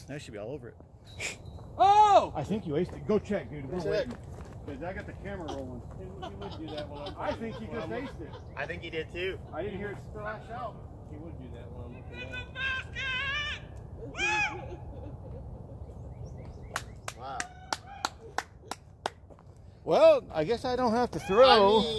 That should be all over it. Oh! I think you aced it. Go check, dude. We're waiting. Because I got the camera rolling. He would do that when I think he just aced it. I think he did too. I didn't hear it splash out. He would do that when I'm looking at. Wow. Well, I guess I don't have to throw.